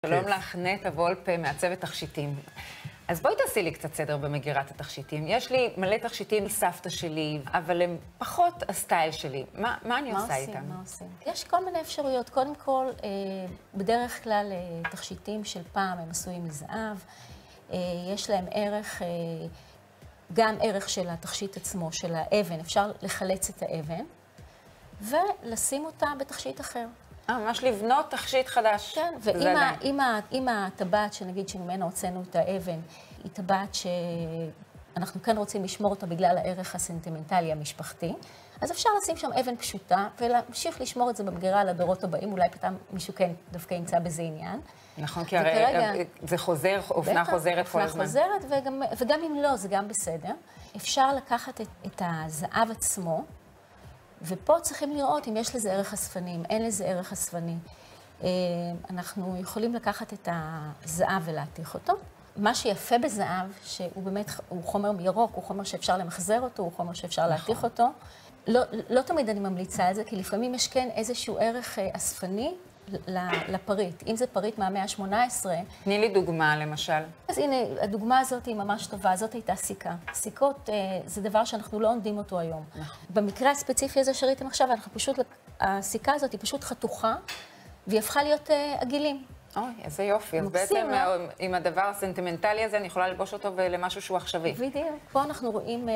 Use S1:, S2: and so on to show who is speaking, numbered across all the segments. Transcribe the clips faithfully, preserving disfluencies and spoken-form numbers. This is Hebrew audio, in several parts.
S1: שלום לך, נטע וולפה, מעצבת תכשיטים. אז בואי תעשי לי קצת סדר במגירת התכשיטים. יש לי מלא תכשיטים מסבתא שלי, אבל הם פחות הסטייל שלי. מה, מה אני
S2: מה
S1: עושה
S2: עושים,
S1: איתם?
S2: מה עושים? יש כל מיני אפשרויות. קודם כל, אה, בדרך כלל אה, תכשיטים של פעם הם עשויים מזהב. אה, יש להם ערך, אה, גם ערך של התכשיט עצמו, של האבן. אפשר לחלץ את האבן ולשים אותה בתכשיט אחר.
S1: אה, ממש לבנות תכשיט חדש.
S2: כן, ואם הטבעת, שנגיד שממנה הוצאנו את האבן, היא טבעת שאנחנו כן רוצים לשמור אותה בגלל הערך הסנטימנטלי המשפחתי, אז אפשר לשים שם אבן פשוטה ולהמשיך לשמור את זה במגירה לדורות הבאים, אולי פתאום מישהו כן דווקא ימצא בזה עניין.
S1: נכון, כי הרי זה חוזר, אופנה חוזרת כל הזמן.
S2: אופנה חוזרת, וגם, וגם אם לא, זה גם בסדר. אפשר לקחת את, את הזהב עצמו, ופה צריכים לראות אם יש לזה ערך אספני, אם אין לזה ערך אספני. אנחנו יכולים לקחת את הזהב ולהתיך אותו. מה שיפה בזהב, שהוא באמת, הוא חומר ירוק, הוא חומר שאפשר למחזר אותו, הוא חומר שאפשר להתיך אותו. לא, לא תמיד אני ממליצה על זה, כי לפעמים יש כן איזשהו ערך אספני לפריט. אם זה פריט מהמאה ה-שמונה עשרה...
S1: תני לי דוגמה, למשל.
S2: אז הנה, הדוגמה הזאת היא ממש טובה. זאת הייתה סיכה. סיכות זה דבר שאנחנו לא עונדים אותו היום. במקרה הספציפי הזה שראיתם עכשיו, אנחנו פשוט, הסיכה הזאת היא פשוט חתוכה, והיא הפכה להיות עגילים.
S1: אוי, איזה יופי. אז בעצם עם הדבר הסנטימנטלי הזה, אני יכולה ללבוש אותו למשהו שהוא עכשווי.
S2: בדיוק. פה אנחנו רואים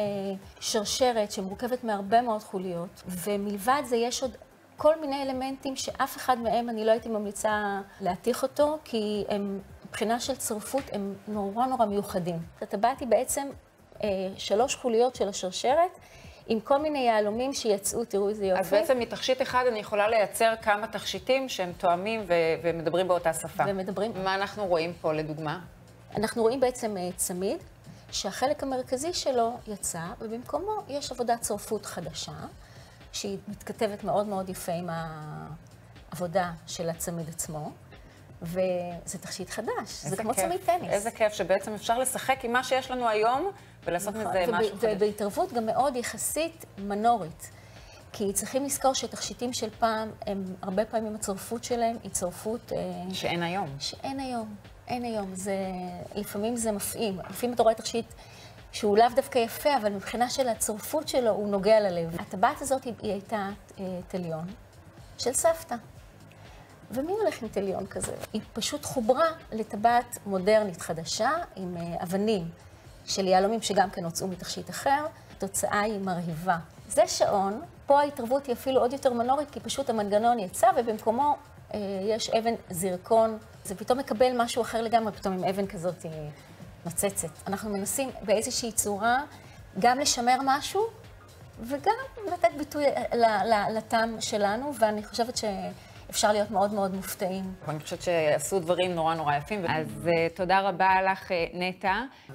S2: שרשרת שמורכבת מהרבה מאוד חוליות, ומלבד זה יש עוד כל מיני אלמנטים שאף אחד מהם אני לא הייתי ממליצה להתיך אותו, כי הם, מבחינה של צרפות, הם נורא נורא מיוחדים. הטבעת היא בעצם אה, שלוש חוליות של השרשרת, עם כל מיני יהלומים שיצאו, תראו איזה יופי.
S1: אז בעצם מתכשיט אחד אני יכולה לייצר כמה תכשיטים שהם תואמים ו- ומדברים באותה שפה.
S2: ומדברים.
S1: מה אנחנו רואים פה לדוגמה?
S2: אנחנו רואים בעצם אה, צמיד, שהחלק המרכזי שלו יצא, ובמקומו יש עבודת צרפות חדשה, שהיא מתכתבת מאוד מאוד יפה עם העבודה של הצמיד עצמו, וזה תכשיט חדש, זה כמו צמיד טניס.
S1: איזה כיף, שבעצם אפשר לשחק עם מה שיש לנו היום, ולעשות מזה משהו חדש.
S2: ובהתערבות גם מאוד יחסית מנורית, כי צריכים לזכור שתכשיטים של פעם, הם הרבה פעמים הצרפות שלהם היא צרפות...
S1: שאין היום.
S2: שאין היום, אין היום. זה, לפעמים זה מפעים. לפעמים אתה רואה תכשיט שהוא לאו דווקא יפה, אבל מבחינה של הצרפות שלו, הוא נוגע ללב. הטבעת הזאת היא הייתה תליון של סבתא. ומי הולך עם תליון כזה? היא פשוט חוברה לטבעת מודרנית חדשה, עם אבנים של יהלומים שגם כן הוצאו מתכשיט אחר. התוצאה היא מרהיבה. זה שעון, פה ההתערבות היא אפילו עוד יותר מנורית, כי פשוט המנגנון יצא, ובמקומו אה, יש אבן זרקון. זה פתאום מקבל משהו אחר לגמרי, פתאום עם אבן כזאת היא... נוצצת. אנחנו מנסים באיזושהי צורה גם לשמר משהו וגם לתת ביטוי לטעם שלנו, ואני חושבת שאפשר להיות מאוד מאוד מופתעים.
S1: אני חושבת שעשו דברים נורא נורא יפים, אז תודה רבה לך, נטע.